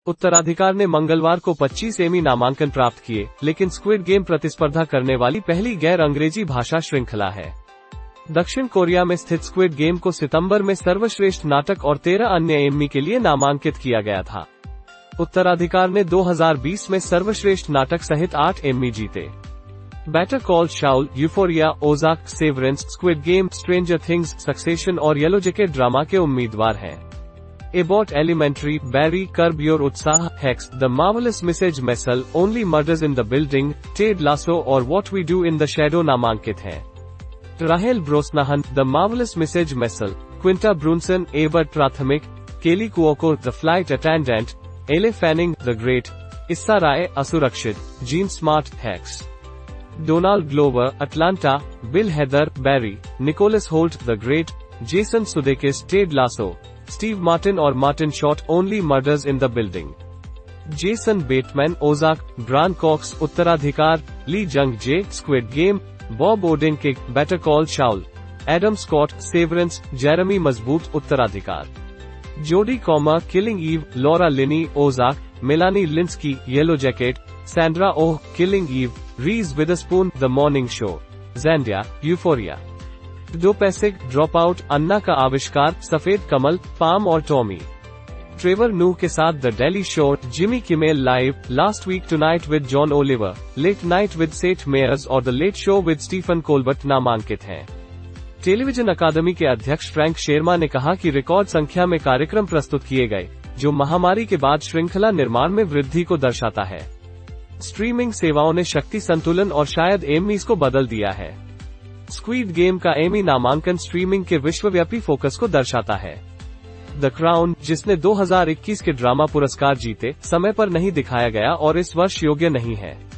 उत्तराधिकार ने मंगलवार को 25 एमी नामांकन प्राप्त किए, लेकिन स्क्विड गेम प्रतिस्पर्धा करने वाली पहली गैर अंग्रेजी भाषा श्रृंखला है। दक्षिण कोरिया में स्थित स्क्विड गेम को सितंबर में सर्वश्रेष्ठ नाटक और 13 अन्य एमी के लिए नामांकित किया गया था। उत्तराधिकार ने 2020 में सर्वश्रेष्ठ नाटक सहित 8 एमी जीते। Better Call Saul, Euphoria, Ozark, Severance, Squid Game, Stranger Things, Succession और येलो जैकेट ड्रामा के उम्मीदवार हैं। Abbott Elementary, Barry, Curb Your उत्साह, Hacks, The Marvelous Mrs Maisel, Only Murders in the Building, Ted Lasso और What We Do in the Shadow नामांकित हैं। राहेल Brosnahan, The Marvelous Mrs Maisel, Quinta Brunson, Abbott प्राथमिक, Kaley Cuoco, The Flight Attendant, Elle Fanning, The Great, Issa राय, असुरक्षित, Jean Smart, Hacks, Donald Glover, Atlanta, Bill Hader, Barry, Nicholas Hoult, The Great, Jason Sudeikis, Ted Lasso, Steve Martin और Martin Short, Only Murders in the Building, Jason Bateman, Ozark, Brian Cox, उत्तराधिकार, Lee Jung Jae, Squid Game, Bob Odenkirk, Better Call Saul, Adam Scott, Severance, Jeremy मजबूत, उत्तराधिकार, Jodie Comer, Killing Eve, Laura Linney, Ozark, Melanie Lynskey, Yellow Jacket, Sandra Oh, Killing Eve, Reese Witherspoon, The Morning show, ज़ेंडिया, Euphoria, Dopesick, Dropout, Anna का आविष्कार, सफेद कमल, Pam और Tommy, Trevor Noah के साथ The Daily Show, Jimmy Kimmel Live, Last Week Tonight with John Oliver, Late Night with Seth Meyers और The Late Show with Stephen Colbert नामांकित हैं। टेलीविजन अकादमी के अध्यक्ष फ्रैंक शेरमा ने कहा कि रिकॉर्ड संख्या में कार्यक्रम प्रस्तुत किए गए, जो महामारी के बाद श्रृंखला निर्माण में वृद्धि को दर्शाता है। स्ट्रीमिंग सेवाओं ने शक्ति संतुलन और शायद एमीज को बदल दिया है। स्क्विड गेम का एमी नामांकन स्ट्रीमिंग के विश्वव्यापी फोकस को दर्शाता है। द क्राउन, जिसने 2021 के ड्रामा पुरस्कार जीते, समय पर नहीं दिखाया गया और इस वर्ष योग्य नहीं है।